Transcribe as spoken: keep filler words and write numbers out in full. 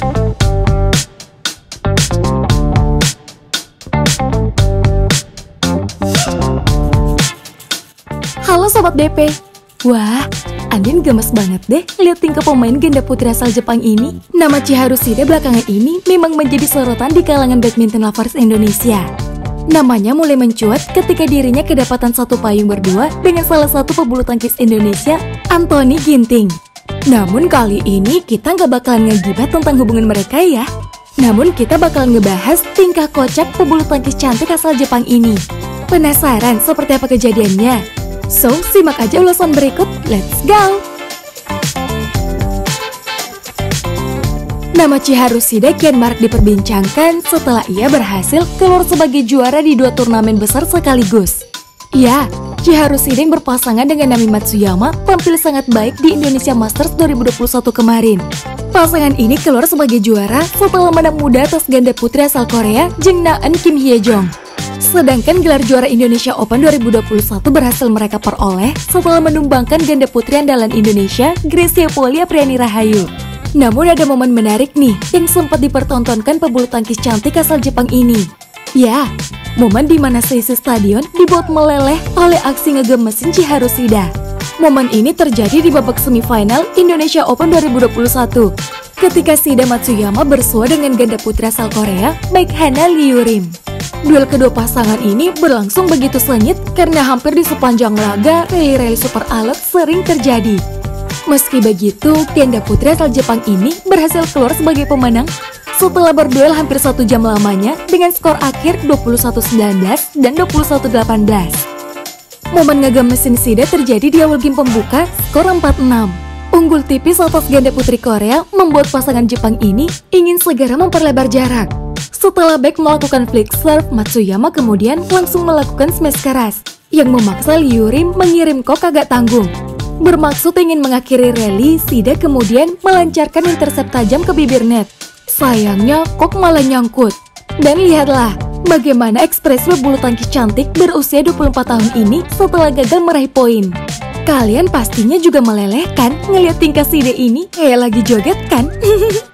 Halo Sobat D P. Wah, Andin gemes banget deh lihat tingkah pemain ganda putri asal Jepang ini. Nama Chiharu Shide belakangan ini memang menjadi sorotan di kalangan badminton lovers Indonesia. Namanya mulai mencuat ketika dirinya kedapatan satu payung berdua dengan salah satu pebulu tangkis Indonesia, Anthony Ginting. Namun kali ini kita nggak bakalan ngegibah tentang hubungan mereka ya. Namun kita bakalan ngebahas tingkah kocak pebulu tangkis cantik asal Jepang ini. Penasaran seperti apa kejadiannya? So, simak aja ulasan berikut, let's go! Nama Chiharu Shide kian marak diperbincangkan setelah ia berhasil keluar sebagai juara di dua turnamen besar sekaligus. Ya, Chiharu Shide yang berpasangan dengan Nami Matsuyama tampil sangat baik di Indonesia Masters dua ribu dua puluh satu kemarin. Pasangan ini keluar sebagai juara setelah menang muda atas ganda putri asal Korea, Jung Na-eun Kim Hye-jong. Sedangkan gelar juara Indonesia Open dua ribu dua puluh satu berhasil mereka peroleh setelah menumbangkan ganda putri andalan Indonesia, Grecia Poli Apriani Rahayu. Namun ada momen menarik nih yang sempat dipertontonkan pebulu tangkis cantik asal Jepang ini. Ya, momen di mana seisi stadion dibuat meleleh oleh aksi ngegemesin Chiharu Shide. Momen ini terjadi di babak semifinal Indonesia Open dua ribu dua puluh satu. Ketika Shide Matsuyama bersua dengan ganda putri asal Korea, baik Hana Liu Rim. Duel kedua pasangan ini berlangsung begitu sengit karena hampir di sepanjang laga rally-rally super alot sering terjadi. Meski begitu, ganda putri asal Jepang ini berhasil keluar sebagai pemenang setelah berduel hampir satu jam lamanya dengan skor akhir dua puluh satu sembilan belas dan dua puluh satu delapan belas. Momen ngegemesin Shide terjadi di awal game pembuka, skor empat enam. Unggul tipis atas ganda putri Korea membuat pasangan Jepang ini ingin segera memperlebar jarak. Setelah back melakukan flick serve, Matsuyama kemudian langsung melakukan smash keras yang memaksa Liu Rim mengirim kok agak tanggung. Bermaksud ingin mengakhiri rally, Shide kemudian melancarkan intercept tajam ke bibir net. Sayangnya kok malah nyangkut. Dan lihatlah bagaimana ekspresi pebulu tangkis cantik berusia dua puluh empat tahun ini setelah gagal meraih poin. Kalian pastinya juga meleleh kan ngeliat tingkah Shide ini kayak lagi joget kan?